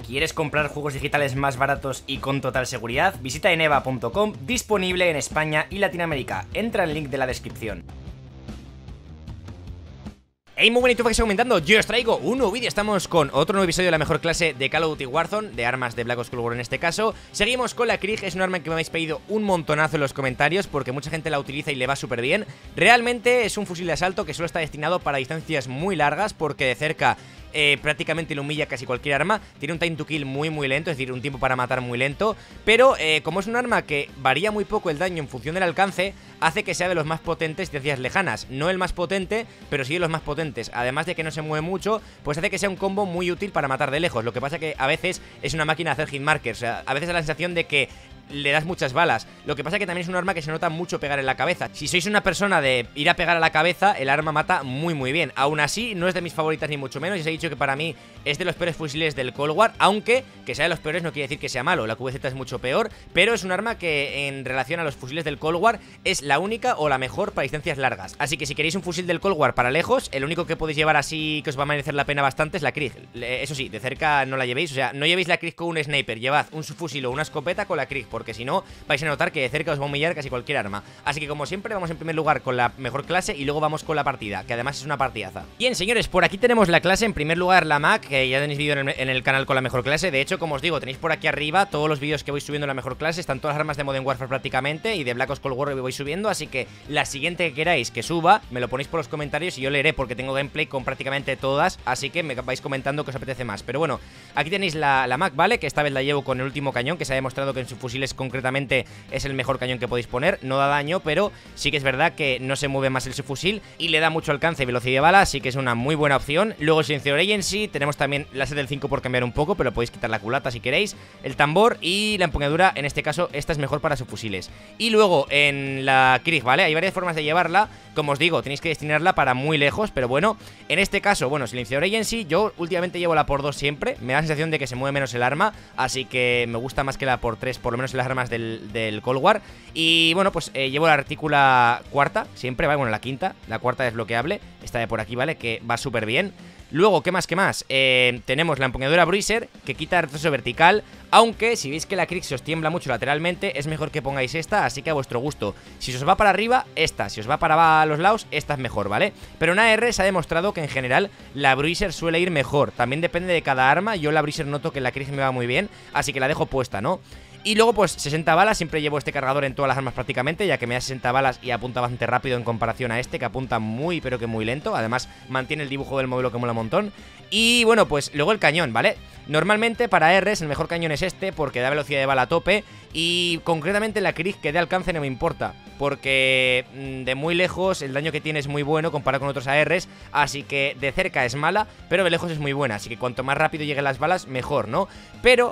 ¿Quieres comprar juegos digitales más baratos y con total seguridad? Visita eneva.com, disponible en España y Latinoamérica. Entra en el link de la descripción. Hey, muy bonito que estoy comentando, yo os traigo un nuevo vídeo. Estamos con otro nuevo episodio de la mejor clase de Call of Duty Warzone, de armas de Black Ops Cold War en este caso. Seguimos con la Krig, es un arma que me habéis pedido un montonazo en los comentarios porque mucha gente la utiliza y le va súper bien. Realmente es un fusil de asalto que solo está destinado para distancias muy largas porque de cerca prácticamente lo humilla casi cualquier arma. Tiene un time to kill muy lento, es decir, un tiempo para matar muy lento. Pero como es un arma que varía muy poco el daño en función del alcance, hace que sea de los más potentes de distancias lejanas. No el más potente, pero sí de los más potentes. Además de que no se mueve mucho, pues hace que sea un combo muy útil para matar de lejos. Lo que pasa que a veces es una máquina de hacer hitmarkers. O sea, a veces da la sensación de que le das muchas balas. Lo que pasa que también es un arma que se nota mucho pegar en la cabeza. Si sois una persona de ir a pegar a la cabeza, el arma mata muy bien. Aún así, no es de mis favoritas ni mucho menos. Ya os he dicho que para mí es de los peores fusiles del Cold War. Aunque que sea de los peores no quiere decir que sea malo. La QBZ es mucho peor, pero es un arma que en relación a los fusiles del Cold War es la única o la mejor para distancias largas. Así que si queréis un fusil del Cold War para lejos, el único que podéis llevar así que os va a merecer la pena bastante es la Krig. Eso sí, de cerca no la llevéis. O sea, no llevéis la Krig con un sniper. Llevad un subfusil o una escopeta con la Krig, porque si no vais a notar que de cerca os va a humillar casi cualquier arma. Así que como siempre vamos en primer lugar con la mejor clase y luego vamos con la partida, que además es una partidaza. Bien, señores, por aquí tenemos la clase. En primer lugar la MAC, que ya tenéis vídeo en el canal con la mejor clase. De hecho, como os digo, tenéis por aquí arriba todos los vídeos que voy subiendo en la mejor clase. Están todas las armas de Modern Warfare prácticamente y de Black Ops Cold War que voy subiendo. Así que la siguiente que queráis que suba, me lo ponéis por los comentarios y yo leeré, porque tengo gameplay con prácticamente todas. Así que me vais comentando que os apetece más. Pero bueno, aquí tenéis la MAC, ¿vale? Que esta vez la llevo con el último cañón, que se ha demostrado que en sus fusiles concretamente es el mejor cañón que podéis poner. No da daño, pero sí que es verdad que no se mueve más el subfusil y le da mucho alcance y velocidad de bala, así que es una muy buena opción. Luego el silenciador agency, tenemos también la set del 5 por cambiar un poco, pero podéis quitar la culata si queréis. El tambor y la empuñadura, en este caso esta es mejor para subfusiles. Y luego en la Krig, ¿vale? Hay varias formas de llevarla. Como os digo, tenéis que destinarla para muy lejos, pero bueno, en este caso, bueno, silenciador agency, yo últimamente llevo la por 2 siempre. Me da la sensación de que se mueve menos el arma, así que me gusta más que la por 3, por lo menos en las armas del Cold War. Y bueno, pues llevo la retícula cuarta, siempre, ¿vale? Bueno, la quinta, la cuarta desbloqueable, esta de por aquí, ¿vale? Que va súper bien. Luego, ¿qué más? Tenemos la empuñadura Bruiser, que quita retroceso vertical. Aunque, si veis que la Krig se os tiembla mucho lateralmente, es mejor que pongáis esta, así que a vuestro gusto. Si os va para arriba, esta. Si os va para los lados, esta es mejor, ¿vale? Pero en AR se ha demostrado que en general la Bruiser suele ir mejor. También depende de cada arma. Yo la Bruiser noto que la Krig me va muy bien, así que la dejo puesta, ¿no? Y luego pues 60 balas, siempre llevo este cargador en todas las armas prácticamente, ya que me da 60 balas y apunta bastante rápido en comparación a este, que apunta muy pero que muy lento. Además mantiene el dibujo del modelo que mola un montón. Y bueno, pues luego el cañón, ¿vale? Normalmente para Rs el mejor cañón es este, porque da velocidad de bala a tope. Y concretamente la Krig que dé alcance no me importa, porque de muy lejos el daño que tiene es muy bueno comparado con otros ARs. Así que de cerca es mala, pero de lejos es muy buena. Así que cuanto más rápido lleguen las balas, mejor, ¿no? Pero,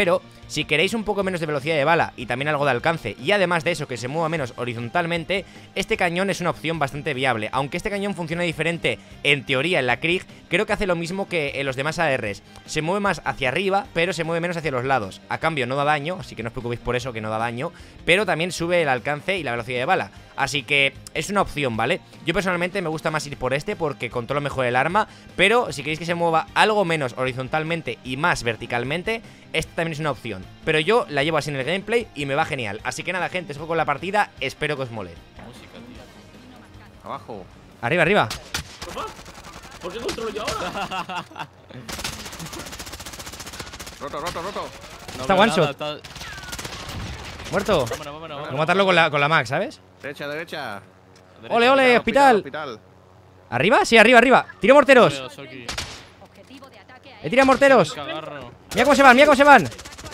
si queréis un poco menos de velocidad de bala y también algo de alcance, y además de eso que se mueva menos horizontalmente, este cañón es una opción bastante viable. Aunque este cañón funciona diferente en teoría en la Krig, creo que hace lo mismo que en los demás ARs. Se mueve más hacia arriba, pero se mueve menos hacia los lados. A cambio no da daño, así que no os preocupéis por eso, que no da daño, pero también sube el alcance y la velocidad de bala. Así que es una opción, ¿vale? Yo personalmente me gusta más ir por este porque controlo mejor el arma, pero si queréis que se mueva algo menos horizontalmente y más verticalmente, esta también es una opción. Pero yo la llevo así en el gameplay y me va genial. Así que nada, gente, os dejo con la partida, espero que os mole. Música, tío. Abajo. Arriba, arriba. ¿Por qué controlo yo ahora? Roto. No Está veo one shot. nada, Muerto. Vámonos. Voy a matarlo con la Mac, ¿sabes? Derecha. ¡Ole, ole! ¡Hospital! Hospital. ¿Arriba? Sí, arriba. ¡Tiro morteros! ¡He tirado morteros! Cagarro. ¡Mira cómo se van!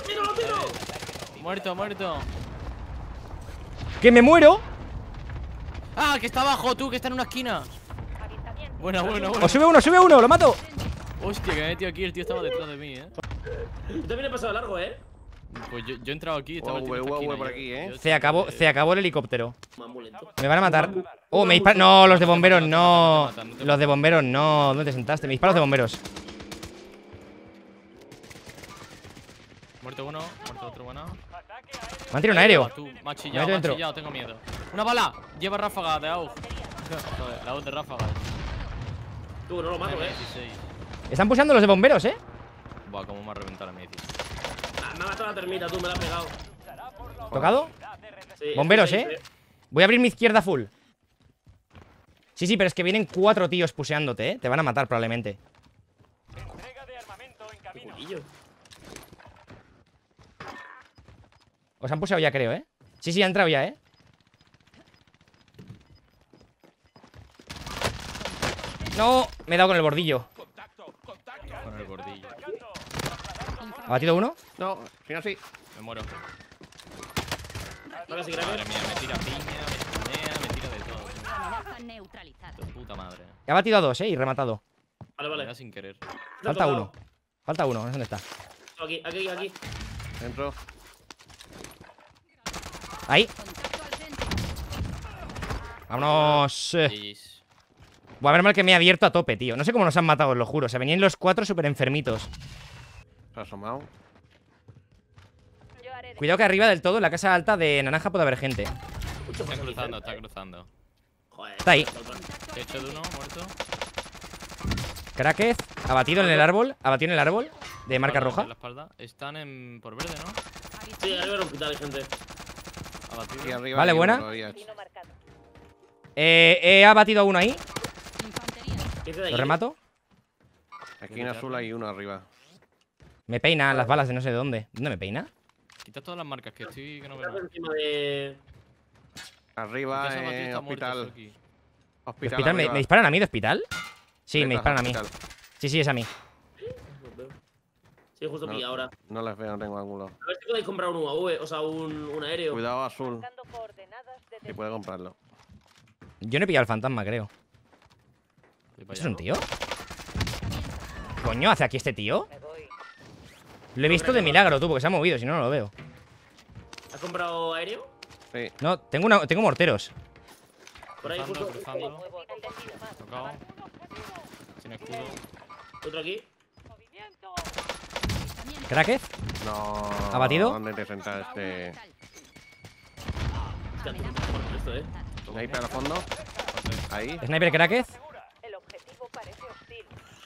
Muerto. ¡Que me muero! ¡Ah, que está abajo, tú! Que está en una esquina. Buena. ¡O sube uno! ¡Lo mato! Hostia, que me he metido aquí. El tío estaba detrás de mí, Yo también he pasado largo, Pues yo he entrado aquí. Estaba el tío en esta esquina, por aquí, yo- Se acabó el helicóptero. Más muy lento. Me van a matar. Oh, me disparan. No, los de bomberos no. Los de bomberos no. ¿Dónde te sentaste? Me disparan los de bomberos. Muerto uno, muerto otro, bueno. Me han tirado un aéreo. Tú, me ha Me meto chillado, dentro. tengo miedo. ¡Una bala! Lleva ráfaga de AUG. Joder, la AUG de ráfaga. Tú, no lo mato, 16. Están pulsando los de bomberos, Buah, cómo me ha reventado la medicina. Ah, me ha matado la termita, tú me la has pegado. ¿Tocado? Sí, Bomberos, es que Voy a abrir mi izquierda full. Sí, pero es que vienen 4 tíos puseándote, Te van a matar probablemente. qué culillo. Os han puseado ya, creo, Sí, ha entrado ya, No, me he dado con el bordillo. Con el gordillo. ¿Ha batido uno? No, al final sí. Me muero. Ahora sí, Madre gracias. mía, me tira piña, me tunea, me tira de todo. Amenaza neutralizada. De puta madre. Ha batido a 2, y rematado. Vale, Me vale. da sin querer. Falta uno. Falta uno, no sé dónde está. Aquí. Dentro. Ahí. Contacto al centro. Vámonos. GG's. Voy a ver mal que me he abierto a tope, tío. No sé cómo nos han matado, os lo juro. O sea, venían los 4 súper enfermitos. Se ha asomado. Yo haré de... Cuidado que arriba del todo, en la casa alta de naranja, puede haber gente. Está cruzando, está cruzando. Joder. Está ahí. Techo de uno, muerto. Crackez, abatido en el árbol. Abatido en el árbol, de marca Espalda, roja. en la espalda. Están en... por verde, ¿no? Sí, arriba en un hospital hay gente. Abatido. Aquí arriba Vale, hay buena. uno todavía. Destino marcado. He abatido a uno ahí. Infantería. ¿Qué dice de ahí? Lo remato. Aquí en azul hay uno arriba. Me peina las balas de no sé de dónde. ¿Dónde me peina? Quita todas las marcas que estoy... que no veo Estás nada. encima de... Arriba, Ese abatido está muerto, hospital. Soki. ¿De Hospital, hospital? ¿Me arriba. disparan a mí de hospital? Sí, me Detrás, disparan a mí. hospital. Sí, es a mí. Sí, justo No. pilla ahora. No les veo, no tengo ángulo. A ver si podéis comprar un UAV, o sea, un aéreo. Cuidado azul. Buscando coordenadas de Si puede comprarlo. Yo no he pillado al fantasma, creo. Voy para ¿Es allá. un tío? ¿Coño hace aquí este tío? Me voy. Lo he visto de milagro, tú, porque se ha movido, si no, no lo veo. ¿Has comprado aéreo? Sí. No, tengo morteros. Por ahí Cruzando, justo. cruzando. Muevo entendido más. Tocado. Sin escudo. Otro aquí. ¿Crackez? No. ¿Abatido? ¿Dónde te sentas este? Hostia, tú, por esto, Sniper al fondo. Ahí. ¿Sniper Crackez? El objetivo parece hostil.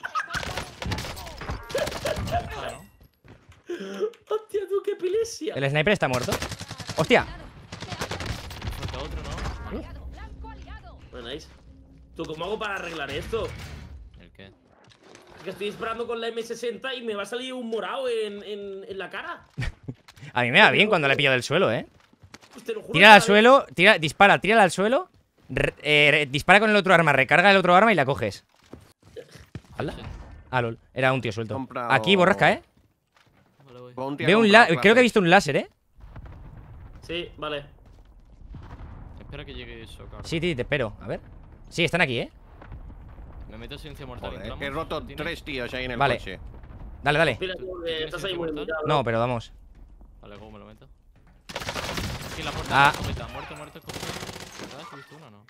Claro. Hostia, tú, qué epilepsia. ¿El sniper está muerto? ¡Hostia! Falta otro, ¿no? Blanco aliado. Bueno, nice. ¿Tú cómo hago para arreglar esto? ¿El qué? Es que estoy disparando con la M60 y me va a salir un morado en la cara. A mí me va bien cuando le pillo del suelo, Pues te lo juro. Tírala al que- suelo, dispara, tírala al suelo. Dispara con el otro arma, recarga el otro arma y la coges. ¿Hala? Ah, lol. Era un tío suelto. Comprado- Aquí, borrasca, Vale, voy. Bounty ha Veo un comprado creo que he clase. visto un láser, Sí, vale. Espera que llegue Sokar. Sí, te espero. A ver. Sí, están aquí, Me meto silencia mortal. Joder, ¿entramos? que he roto ¿Tienes? 3 tíos ahí en el Vale. coche. Dale, dale. Mira, ¿Tienes estás ahí ese muy portal? limitado. No, pero vamos. Vale, ¿cómo me lo meto? Aquí en la puerta. Ah. Escopeta. Muerto, escopeta. ¿Verdad? ¿Has visto uno o no?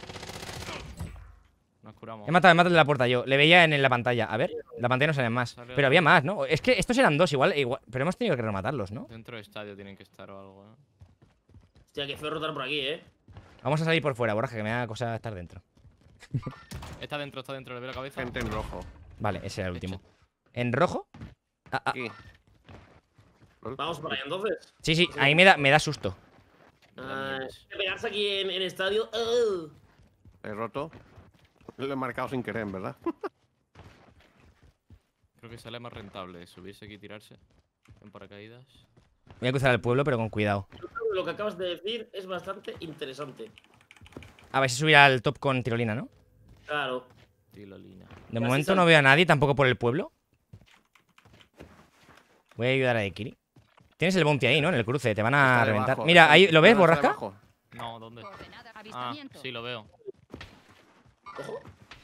Nos curamos. He matado el de la puerta yo. Le veía en la pantalla. A ver, la pantalla no salen más. Pero había más, ¿no? Es que estos eran dos igual. Pero hemos tenido que rematarlos, ¿no? Dentro del estadio tienen que estar o algo, ¿eh? Hostia, que feo rotar por aquí, Vamos a salir por fuera, borraja, que me da cosa estar dentro. Está dentro, le veo la cabeza. Gente en rojo. Vale, ese era el último. ¿En rojo? Aquí. Vamos para allá entonces. Sí, sí, ahí me da susto. Pegarse aquí en estadio. He roto. Lo he marcado sin querer, ¿verdad? Creo que sale más rentable subirse aquí y tirarse en paracaídas. Voy a cruzar el pueblo, pero con cuidado. Lo que acabas de decir es bastante interesante. A ver si subir al top con tirolina, ¿no? Claro. Tilolina. De Casi momento sal- no veo a nadie, tampoco por el pueblo. Voy a ayudar a Ekiri. Tienes el bounty ahí, ¿no? En el cruce, te van a Está reventar. debajo. Mira, ahí, ¿lo ves, Está borrasca? debajo. No, ¿dónde? Coordenada. Ah, Avistamiento. sí, lo veo. Ojo.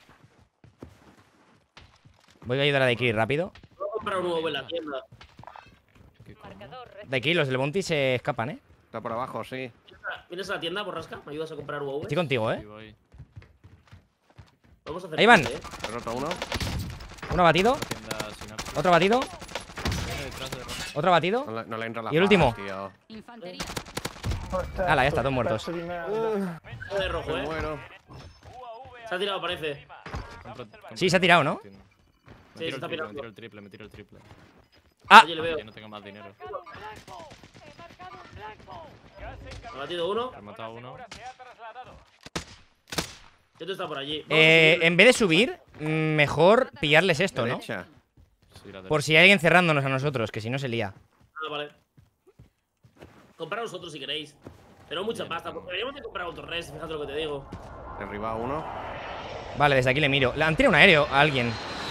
Voy a ayudar a Ekiri rápido. Voy a comprar un nuevo en la tienda. ¿Qué coño? Marcador. De aquí los del bounty se escapan, ¿eh? Está por abajo, sí. ¿Vienes a la tienda, borrasca? ¿Me ayudas a comprar UAV? Estoy contigo, Sí, ¿eh? voy. Vamos a hacer Ahí van. gente, He roto uno. Uno batido, Tienda sin arco. otro batido, Viene detrás de Ron. otro batido. No le entra la ¿Y el último? bala, tío. Infantería. Hala, ya está, todos muertos. De rojo, Me muero. Se ha tirado, parece. Compra- Sí, se ha tirado, ¿no? Me Sí, tiro se está el triple, pirando. me tiro el triple, me tiro el triple. ¡Ah! Oye, le veo. Que no tengo más dinero. Ha batido uno. He matado uno. Esto está por allí. Vamos a subirle. En vez de subir, mejor pillarles esto, ¿no? Derecha. Sí, la Por si hay alguien cerrándonos a nosotros, que si no se lía. Ah, vale. Comprad vosotros si queréis. Pero mucha Bien, pasta. tengo. Deberíamos de comprar otro res, fíjate lo que te digo. Derribado uno. Vale, desde aquí le miro. Le han tirado un aéreo a alguien.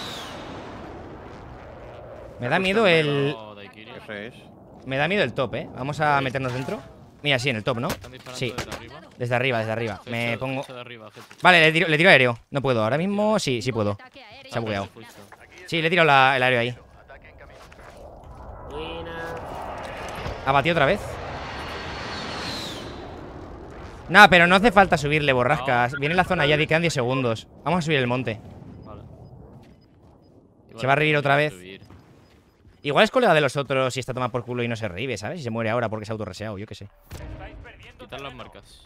Me da miedo el... Oh, Daikiri. Ese es. Me da miedo el top, ¿eh? Vamos a meternos dentro. Mira, sí, en el top, ¿no? Están disparando Sí, desde arriba. desde arriba, desde arriba. Me Hecho- pongo... hecho de arriba, hecho. Vale, le tiro aéreo. No puedo, ahora mismo sí, sí puedo. Se ha bugueado. Justo. Sí, le tiro el aéreo ahí. Buena. ¿Ha batido otra vez? Nah, pero no hace falta subirle, borrascas. Viene la zona ya, quedan 10 segundos. Vamos a subir el monte. Vale. Se va a revivir otra vez. Subir. Igual es colega de los otros y está tomado por culo y no se revive, ¿sabes? Y se muere ahora porque se ha autorreseado, yo qué sé. Quitar las marcas.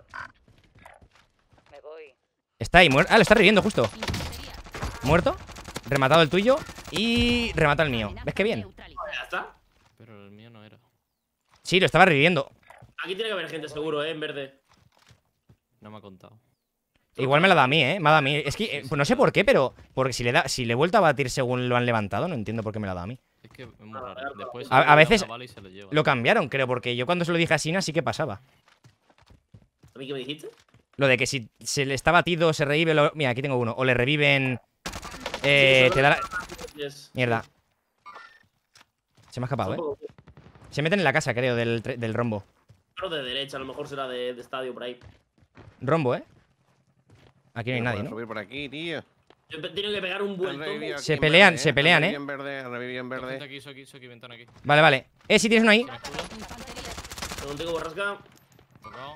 Me voy. Está ahí, muerto. Ah, lo está reviviendo justo. Muerto. Rematado el tuyo. Y rematado el mío. ¿Ves qué bien? Ya está. Pero el mío no era. Sí, lo estaba reviviendo. Aquí tiene que haber gente seguro, en verde. No me ha contado. Igual me la da a mí, ¿eh? Me la da a mí. Es que pues no sé por qué, pero... Porque si le he vuelto a batir según lo han levantado, no entiendo por qué me la da a mí. Es que es muy raro. Después A veces una bala y se lo lleva. Lo cambiaron, creo, porque yo cuando se lo dije a Sina sí que pasaba. ¿A mí qué me dijiste? Lo de que si se le está batido, se revive... Mira, aquí tengo uno. O le reviven... te da la... Yes. Mierda. Se me ha escapado, ¿eh? Tampoco. Se meten en la casa, creo, del rombo. Pero de derecha, a lo mejor será de estadio por ahí. Rombo, ¿eh? Aquí no hay No nadie, puedo ¿no? subir por aquí, tío. Yo tengo que pegar un buen Han revivido tombo. aquí Se en pelean, verde, se pelean, Han revivido en verde, han revivido en Gente verde. aquí, Soki, ventana aquí. Vale, vale. Si tienes uno ahí. ¿Tiene escudo? Contigo, borrasca. Tocado.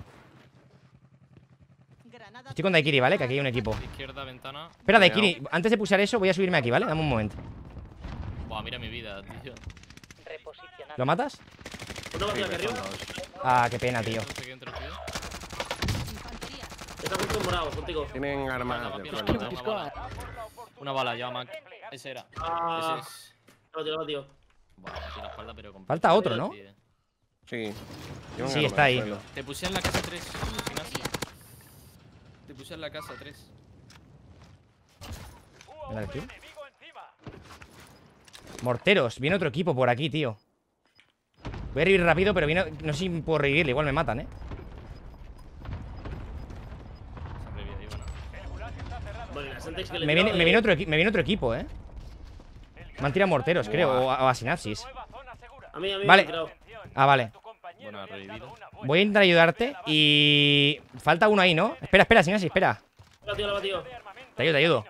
Estoy con Daikiri, ¿vale? Que aquí hay un equipo. Izquierda, ventana. Espera, Daikiri, antes de pulsar eso, voy a subirme aquí, ¿vale? Dame un momento. Buah, mira mi vida, tío. Reposicionando. ¿Lo matas? Una batida aquí arriba. Ah, qué pena, tío. No sé qué entre los tíos. Está justo en morado, contigo. Tienen armas Venga, de papi, fuego. una bala. Una bala, ya, Mac. Ese era. Ah, Ese es. lo batido. Buah, me metí la espalda, pero con Falta otro, ¿no? tío. Sí. Llevan Sí, armas está de ahí. fuego. Te puse en la casa 3, Ignacio. Te puse en la casa 3. Mira aquí. Morteros, viene otro equipo por aquí, tío. Voy a revivir rápido, pero viene... No sé si puedo revivirle, igual me matan, ¿eh? Se revive ahí, bueno. Bueno, la Sentex que le Me he tirado viene otro equipo, ¿eh? Me han tirado morteros, creo, o a sinapsis. A mí Vale. me he tirado. Ah, vale. Bueno, ha revivido. Voy a intentar ayudarte y... Falta uno ahí, ¿no? Espera, espera, sinapsis, espera. Lo ha batido. Te ayudo, te ayudo.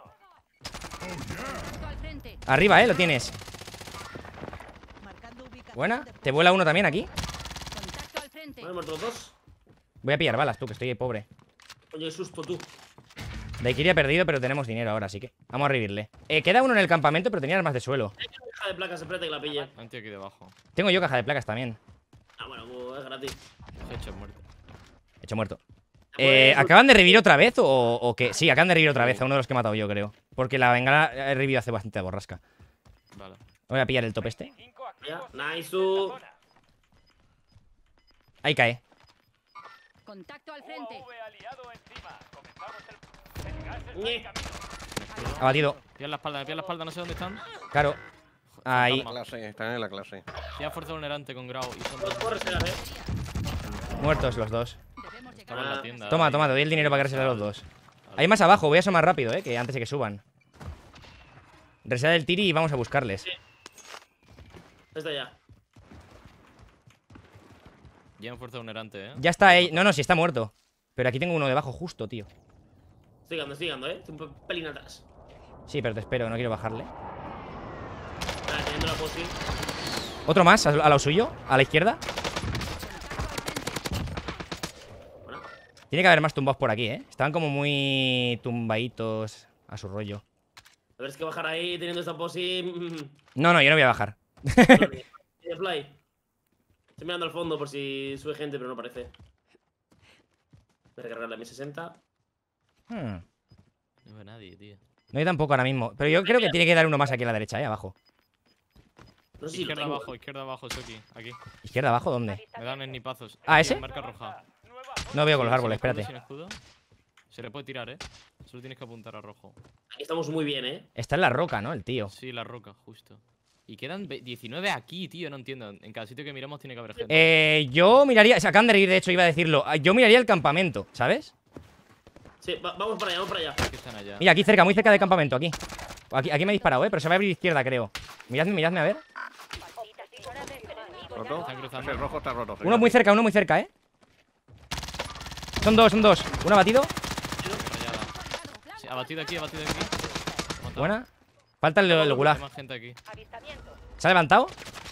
Al frente. Arriba, lo tienes. Buena. Te vuela uno también aquí. Contacto al frente. Vale, muerto los dos. Voy a pillar balas, tú, que estoy pobre. Coño, qué susto tú. Daikiri ha perdido, pero tenemos dinero ahora, así que vamos a revivirle. Queda uno en el campamento, pero tenía armas de suelo. Caja de placas, espérate que la pille. Hay un tío aquí debajo. Tengo yo caja de placas también. Ah, bueno, pues es gratis. Hecho muerto. Hecho muerto. Pues- ¿Acaban de revivir otra vez o qué? Sí, acaban de revivir otra vez a uno de los que he matado yo, creo. Porque la bengala he revivido hace bastante borrasca. Vale. Voy a pillar el top este. Ya, nice. Tú. Ahí cae. Contacto al frente. Ñe. Ha batido. Me pilla la espalda, no sé dónde están. Claro. Ahí. Clase, están en la clase. Tiene fuerza vulnerante con Grau y son dos. Corre, será, Muertos los dos. Debemos llegar. Estaban en la tienda. Toma, toma, te doy el dinero para que resetear los dos. Hay más abajo, voy a asomar rápido, que antes de que suban. Resetear el tiri y vamos a buscarles. Está ya. Llevan fuerza vulnerante, Ya está ahí. No, no, sí está muerto. Pero aquí tengo uno debajo justo, tío. Estoy llegando, Estoy un pelín atrás. Sí, pero te espero, no quiero bajarle. Vale, teniendo la posi. Otro más, a lo suyo, a la izquierda. Bueno, Tiene que haber más tumbados por aquí, Estaban como muy tumbaditos a su rollo. a ver, es que bajar ahí teniendo esta posi. No, no, yo no voy a bajar. Tiene fly. Estoy mirando al fondo por si sube gente, pero no parece. Voy a recargar la M60. Hmm. No veo nadie, tío. No, yo tampoco ahora mismo. Pero yo creo que tiene que dar uno más aquí a la derecha, abajo. No sé si lo Izquierda abajo, Soki. Aquí. ¿Izquierda abajo? ¿Dónde? Me dan snipazos. ¿Ah, Aquí, ese? en marca roja. No veo con los Sin árboles, escudo, espérate. sin escudo. Se le puede tirar, Solo tienes que apuntar a rojo. Aquí estamos muy bien, Está en la roca, ¿no? El tío. Sí, la roca, justo. Y quedan 19 aquí, tío, no entiendo. En cada sitio que miramos tiene que haber gente. Yo miraría... Se acaban de reír, de hecho, iba a decirlo. Yo miraría el campamento, ¿sabes? Sí, vamos para allá, vamos para allá. Que están allá. Mira, aquí cerca, muy cerca del campamento, aquí. Aquí me ha disparado, pero se va a abrir izquierda, creo. Miradme, a ver. ¿Roto? Están cruzando. El rojo está roto. Uno muy cerca, ¿eh? Son dos. Uno abatido. Rayada. Sí, abatido aquí. Matado. Buena. Falta el Hay gulag. más gente aquí. ¿Se ha levantado?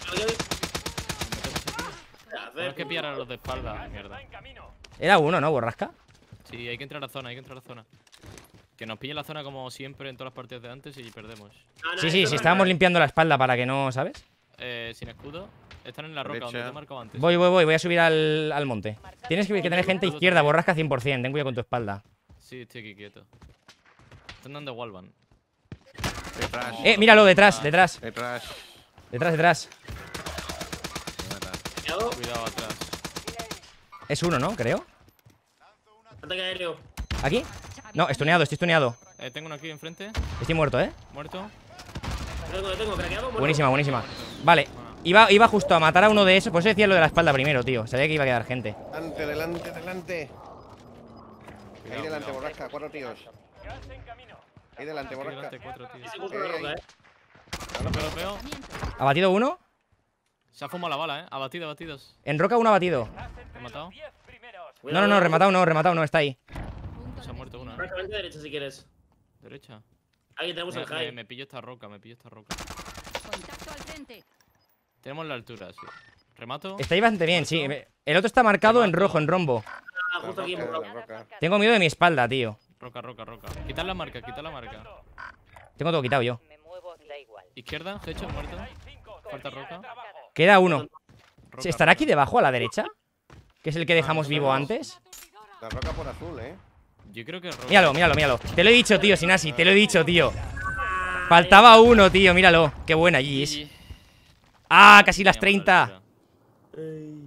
Tenemos que pillar a los de espalda, mierda. Era uno, ¿no? Borrasca. Sí, hay que entrar a zona, Que nos pillen la zona como siempre en todas las partidas de antes y perdemos. Sí, estábamos limpiando la espalda para que no, ¿sabes? Sin escudo. Están en la roca, Derecha. donde te he marcado antes. Voy a subir al monte. Tienes que tener gente izquierda, borrasca 100%. Ten cuidado con tu espalda. Sí, estoy aquí quieto. Están dando Wallban. Detrás. Míralo, detrás. Detrás. Me mata. Cuidado atrás. Es uno, ¿no? Creo. Ataque aéreo. ¿Aquí? No, estoy stuneado. Tengo uno aquí enfrente. Estoy muerto, ¿eh? Muerto. Lo tengo, craqueado. muerto. Buenísima. Vale. Iba justo a matar a uno de esos. Por eso decía lo de la espalda primero, tío. Sabía que iba a quedar gente. Delante. Ahí delante, Cuidado. borrasca, 4 tíos. Ahí delante, Aquí borrasca. delante, 4 tíos. Ese justo la roca, Lo veo. Abatido uno. Se ha fumado la bala, abatidos. En roca uno abatido. ¿Te he matado? No, rematado no, está ahí. Se ha muerto uno, Vente derecha si quieres. Derecha. Aquí tenemos el high. Me pillo esta roca, Contacto al frente. Tenemos la altura, sí. Remato. Está ahí bastante bien, sí. El otro está marcado en rojo, en rombo. Ah, justo aquí. La morado. roca. Tengo miedo de mi espalda, tío. Roca. Quitad la marca. Tengo todo quitado yo. Me muevo, da igual. Izquierda, hecho, muerto. Falta roca. Queda uno. Roca, ¿Estará aquí roca. debajo, a la derecha? Que es el que dejamos no vivo sabemos. antes. La roca por azul, Yo creo que es roca. Míralo. Te lo he dicho, tío, Sinasi. Te lo he dicho, tío. Faltaba uno, tío. Míralo. Qué buena, GG's. Ah, casi las 30. Tenemos la altura.